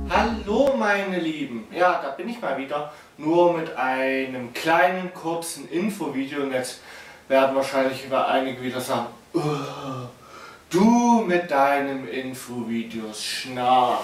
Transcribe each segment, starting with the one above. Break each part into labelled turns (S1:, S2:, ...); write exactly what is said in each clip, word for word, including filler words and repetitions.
S1: Hallo meine Lieben, ja, da bin ich mal wieder, nur mit einem kleinen kurzen Infovideo und jetzt werden wahrscheinlich über einige wieder sagen, oh, du mit deinen Infovideos, schnarr.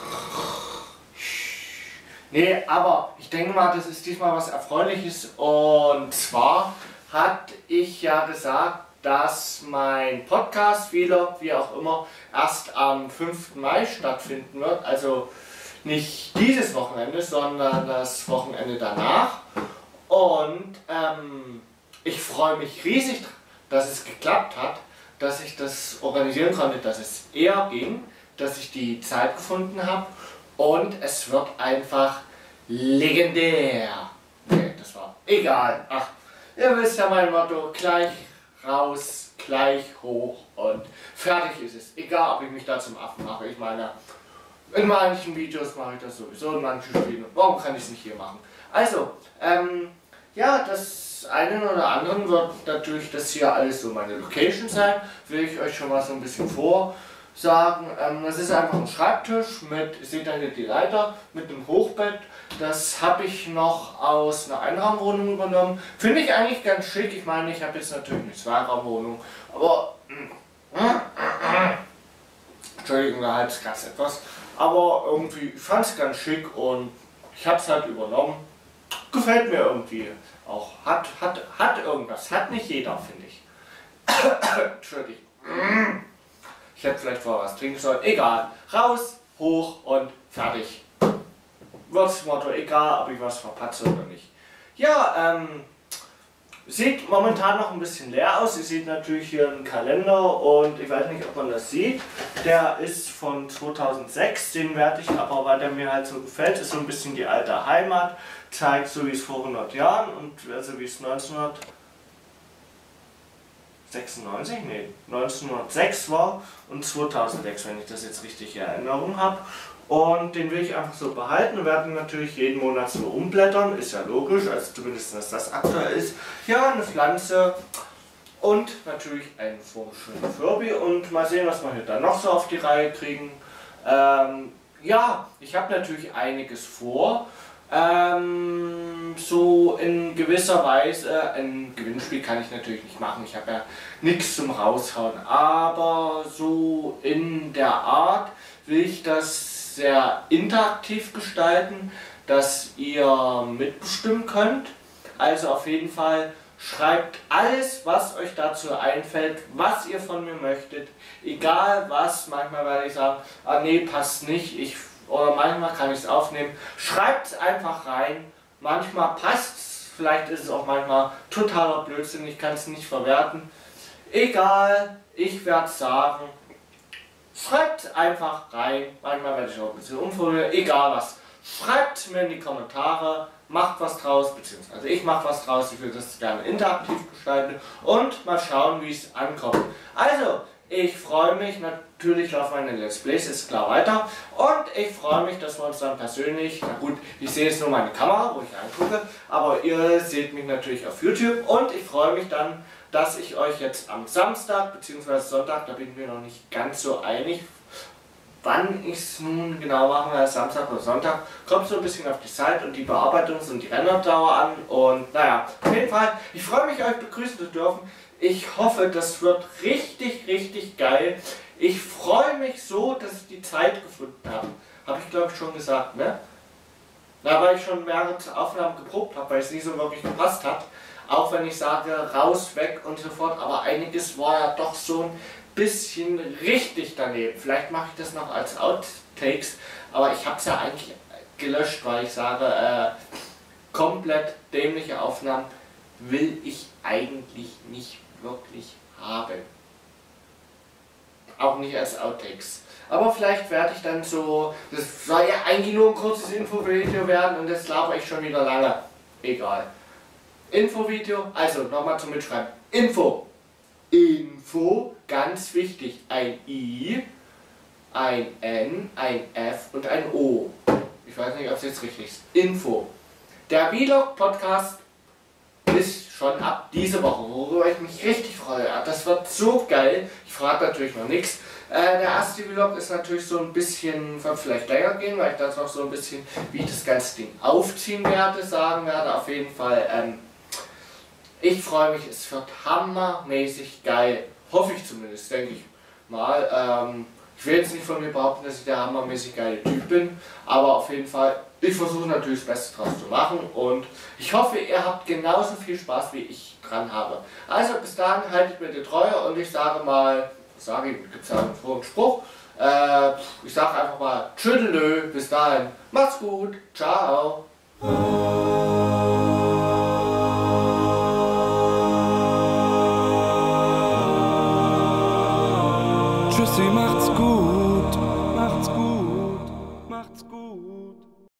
S1: Nee, aber ich denke mal, das ist diesmal was Erfreuliches und zwar hatte ich ja gesagt, dass mein Podcast wieder, wie auch immer, erst am fünften Mai stattfinden wird, also nicht dieses Wochenende, sondern das Wochenende danach. Und ähm, ich freue mich riesig, dass es geklappt hat, dass ich das organisieren konnte, dass es eher ging, dass ich die Zeit gefunden habe und es wird einfach legendär. Nee, das war egal. Ach, ihr wisst ja mein Motto, gleich raus, gleich hoch und fertig ist es. Egal, ob ich mich da zum Affen mache. Ich meine, in manchen Videos mache ich das sowieso, in manchen Spielen. Warum kann ich es nicht hier machen? Also, ähm, ja, das einen oder anderen wird natürlich das hier alles so meine Location sein. Will ich euch schon mal so ein bisschen vorsagen. Ähm, das ist einfach ein Schreibtisch mit, ihr seht da hier die Leiter, mit einem Hochbett. Das habe ich noch aus einer Einraumwohnung übernommen. Finde ich eigentlich ganz schick. Ich meine, ich habe jetzt natürlich eine Zweiraumwohnung, aber Entschuldigung, da halt ganz etwas. Aber irgendwie, ich fand es ganz schick und ich habe es halt übernommen. Gefällt mir irgendwie auch. Hat, hat, hat irgendwas. Hat nicht jeder, finde ich. Entschuldigung. Ich hätte vielleicht vorher was trinken sollen. Egal. Raus, hoch und fertig. Wird das Motto, egal ob ich was verpatze oder nicht. Ja, ähm, sieht momentan noch ein bisschen leer aus. Ihr seht natürlich hier einen Kalender und ich weiß nicht, ob man das sieht. Der ist von zweitausendsechs, den werde ich aber, weil der mir halt so gefällt, ist so ein bisschen die alte Heimat. Zeigt so wie es vor hundert Jahren und also wie es neunzehnhundertsechsundneunzig, nee, neunzehnhundertsechs war und zweitausendsechs, wenn ich das jetzt richtig in Erinnerung habe. Und den will ich einfach so behalten und werde natürlich jeden Monat so umblättern, ist ja logisch, also zumindest dass das aktuell ist. Ja, eine Pflanze und natürlich einen schönen Furby und mal sehen, was wir hier dann noch so auf die Reihe kriegen. Ähm, ja, ich habe natürlich einiges vor. Ähm, so in gewisser Weise, ein Gewinnspiel kann ich natürlich nicht machen, ich habe ja nichts zum Raushauen, aber so in der Art will ich das sehr interaktiv gestalten, dass ihr mitbestimmen könnt. Also auf jeden Fall schreibt alles, was euch dazu einfällt, was ihr von mir möchtet, egal was. Manchmal werde ich sagen, ah nee, passt nicht, ich, oder manchmal kann ich es aufnehmen. Schreibt es einfach rein, manchmal passt es, vielleicht ist es auch manchmal totaler Blödsinn, ich kann es nicht verwerten. Egal, ich werde sagen, schreibt einfach rein, manchmal werde ich auch ein bisschen umformulieren, egal was. Schreibt mir in die Kommentare, macht was draus, beziehungsweise ich mache was draus, ich will das gerne interaktiv gestalten und mal schauen, wie es ankommt. Also, ich freue mich, natürlich laufen meine Let's Plays, ist klar weiter und ich freue mich, dass wir uns dann persönlich, na gut, ich sehe jetzt nur meine Kamera, wo ich angucke, aber ihr seht mich natürlich auf YouTube und ich freue mich dann, dass ich euch jetzt am Samstag bzw. Sonntag, da bin ich mir noch nicht ganz so einig, wann ich es nun genau machen werde, Samstag oder Sonntag, kommt so ein bisschen auf die Zeit und die Bearbeitungs- und die Rennerdauer an und naja, auf jeden Fall, ich freue mich, euch begrüßen zu dürfen. Ich hoffe, das wird richtig, richtig geil. Ich freue mich so, dass ich die Zeit gefunden habe. Habe ich glaube ich schon gesagt, ne? Da weil ich schon mehrere Aufnahmen geprobt habe, weil es nie so wirklich gepasst hat. Auch wenn ich sage, raus, weg und so fort, aber einiges war ja doch so ein bisschen richtig daneben. Vielleicht mache ich das noch als Outtakes, aber ich habe es ja eigentlich gelöscht, weil ich sage, äh, komplett dämliche Aufnahmen will ich eigentlich nicht wirklich haben. Auch nicht als Outtakes. Aber vielleicht werde ich dann so, das soll ja eigentlich nur ein kurzes Infovideo werden und das laber ich schon wieder lange. Egal. Infovideo, also nochmal zum Mitschreiben. Info. Info, ganz wichtig. Ein I, ein N, ein F und ein O. Ich weiß nicht, ob es jetzt richtig ist. Info. Der Vlog-Podcast ist schon ab diese Woche, worüber ich mich richtig freue. Das wird so geil. Ich frage natürlich noch nichts. Äh, der erste Vlog ist natürlich so ein bisschen, wird vielleicht länger gehen, weil ich da noch so ein bisschen, wie ich das ganze Ding aufziehen werde, sagen werde. Auf jeden Fall, ähm, ich freue mich, es wird hammermäßig geil. Hoffe ich zumindest, denke ich mal. Ähm, ich will jetzt nicht von mir behaupten, dass ich der hammermäßig geile Typ bin, aber auf jeden Fall, ich versuche natürlich das Beste draus zu machen und ich hoffe, ihr habt genauso viel Spaß, wie ich dran habe. Also bis dahin, haltet mir die Treue und ich sage mal, was sage ich, gibt es ja einen frohen Spruch, äh, ich sage einfach mal Tschüdelö, bis dahin, macht's gut, ciao.